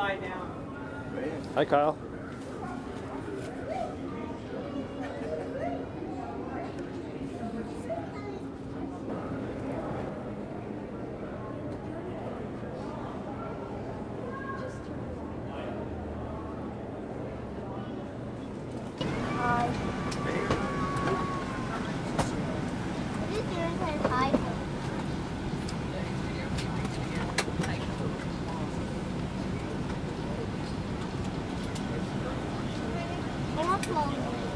lie down. Hi, Kyle. Hi. What is yours says hi? I want small.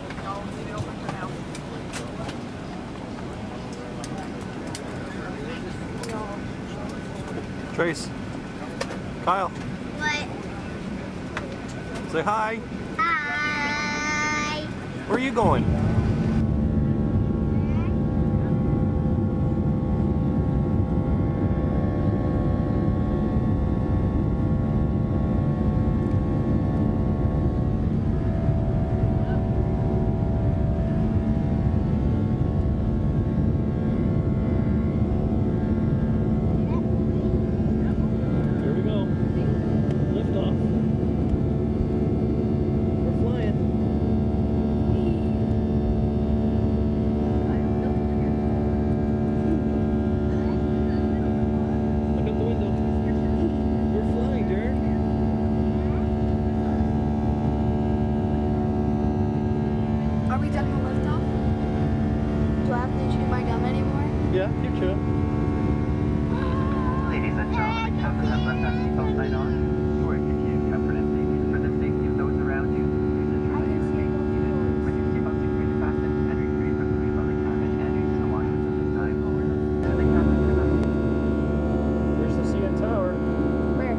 Trace. Kyle. What? Say hi. Hi. Where are you going? Here we go. Lift off. We're flying. Look out the window. We're flying, Jared. Are we done the liftoff? Do I have to chew my gum anymore? Yeah, you should. Ladies and gentlemen, the captain has left that seatbelt sign on. You are continued comfort and safety for the safety of those around you. Please ensure that you remain seated with your seatbelt securely fastened and refrain from moving on the cabin and using the washrooms at this time. And the captain cannot. There's the CN Tower. Where?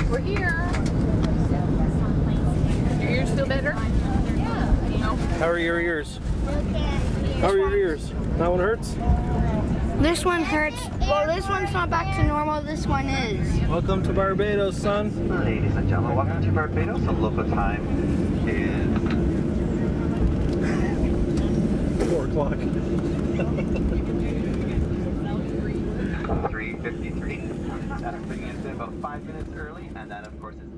We're here. Your ears feel better? Yeah. No. How are your ears? How are your ears? That one hurts? This one hurts. Well, this one's not back to normal. This one is. Welcome to Barbados, son. Ladies and gentlemen, welcome to Barbados. The local time is 4 o'clock. 3:53. That is bringing us in about 5 minutes early, and that, of course, is